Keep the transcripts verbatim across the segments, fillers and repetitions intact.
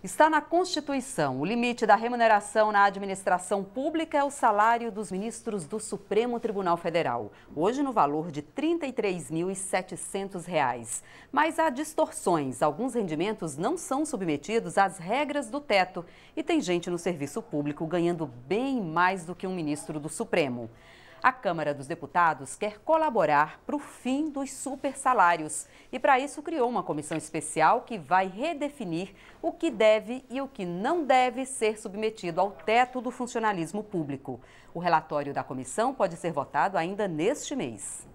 Está na Constituição. O limite da remuneração na administração pública é o salário dos ministros do Supremo Tribunal Federal, hoje no valor de trinta e três mil e setecentos reais. Mas há distorções. Alguns rendimentos não são submetidos às regras do teto e tem gente no serviço público ganhando bem mais do que um ministro do Supremo. A Câmara dos Deputados quer colaborar para o fim dos supersalários e, para isso, criou uma comissão especial que vai redefinir o que deve e o que não deve ser submetido ao teto do funcionalismo público. O relatório da comissão pode ser votado ainda neste mês.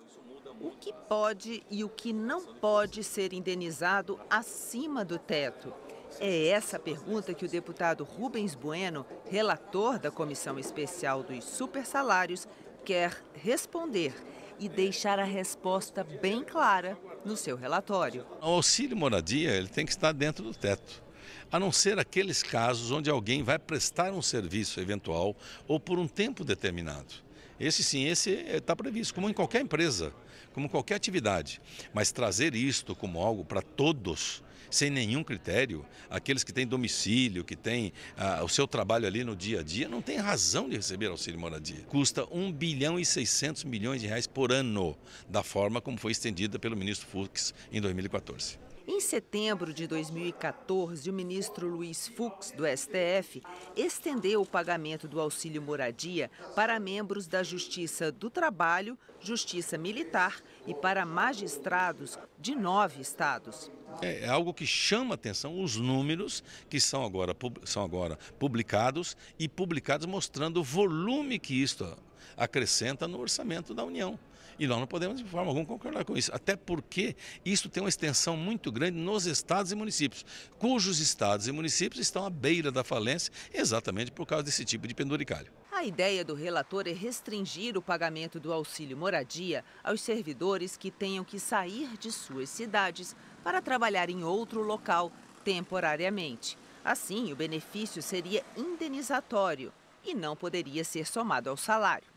O que pode e o que não pode ser indenizado acima do teto? É essa a pergunta que o deputado Rubens Bueno, relator da Comissão Especial dos Supersalários, quer responder e deixar a resposta bem clara no seu relatório. O auxílio moradia ele tem que estar dentro do teto, a não ser aqueles casos onde alguém vai prestar um serviço eventual ou por um tempo determinado. Esse sim, esse está previsto, como em qualquer empresa, como qualquer atividade. Mas trazer isto como algo para todos, sem nenhum critério, aqueles que têm domicílio, que têm ah, o seu trabalho ali no dia a dia, não tem razão de receber auxílio moradia. Custa um bilhão e seiscentos milhões de reais por ano, da forma como foi estendida pelo ministro Fux em dois mil e quatorze. Em setembro de dois mil e quatorze, o ministro Luiz Fux, do S T F, estendeu o pagamento do auxílio moradia para membros da Justiça do Trabalho, Justiça Militar e para magistrados de nove estados. É algo que chama atenção os números que são agora, são agora publicados e publicados mostrando o volume que isto acrescenta no orçamento da União. E nós não podemos de forma alguma concordar com isso, até porque isso tem uma extensão muito grande nos estados e municípios, cujos estados e municípios estão à beira da falência exatamente por causa desse tipo de penduricalho. A ideia do relator é restringir o pagamento do auxílio moradia aos servidores que tenham que sair de suas cidades para trabalhar em outro local temporariamente. Assim, o benefício seria indenizatório e não poderia ser somado ao salário.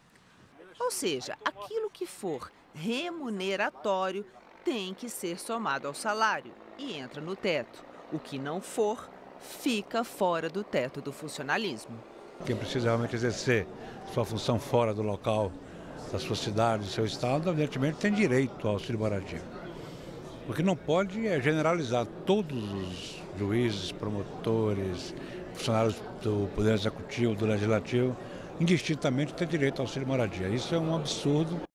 Ou seja, aquilo que for remuneratório tem que ser somado ao salário e entra no teto. O que não for, fica fora do teto do funcionalismo. Quem precisa realmente exercer sua função fora do local, da sua cidade, do seu estado, evidentemente tem direito ao auxílio moradia. O que não pode é generalizar todos os juízes, promotores, funcionários do Poder Executivo, do Legislativo, indistintamente ter direito ao auxílio moradia. Isso é um absurdo.